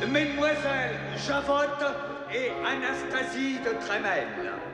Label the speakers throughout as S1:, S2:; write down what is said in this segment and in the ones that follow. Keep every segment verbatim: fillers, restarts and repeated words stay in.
S1: Mesdemoiselles Javotte et Anastasie de Tremel.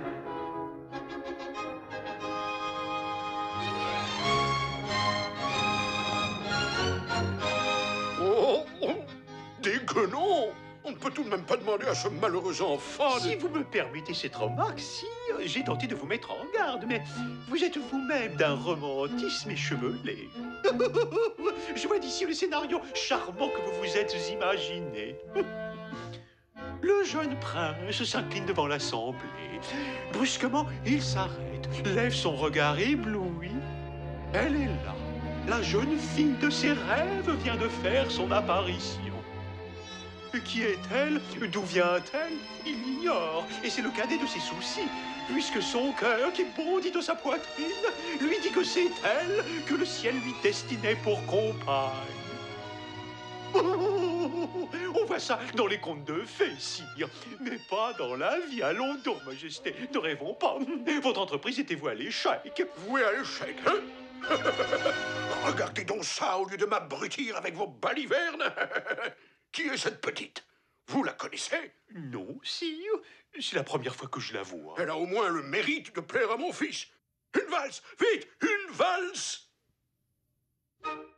S2: Oh, oh, des guenons! On ne peut tout de même pas demander à ce malheureux enfant de...
S3: Si vous me permettez cette remarque, sire, j'ai tenté de vous mettre en garde, mais vous êtes vous-même d'un romantisme échevelé. Je vois d'ici le scénario charmant que vous vous êtes imaginé. Le jeune prince s'incline devant l'assemblée. Brusquement, il s'arrête, lève son regard ébloui. Elle est là. La jeune fille de ses rêves vient de faire son apparition. Qui est-elle? D'où vient-elle? Il l'ignore, et c'est le cadet de ses soucis, puisque son cœur, qui bondit de sa poitrine, lui dit que c'est elle que le ciel lui destinait pour compagne. Oh, on voit ça dans les contes de fées, sire, mais pas dans la vie. Allons donc, Majesté, ne rêvons pas. Votre entreprise était vouée à l'échec.
S2: Voué à l'échec, hein? Regardez donc ça au lieu de m'abrutir avec vos balivernes. Qui est cette petite? Vous la connaissez?
S3: Non, sire, c'est la première fois que je la vois.
S2: Elle a au moins le mérite de plaire à mon fils. Une valse! Vite! Une valse!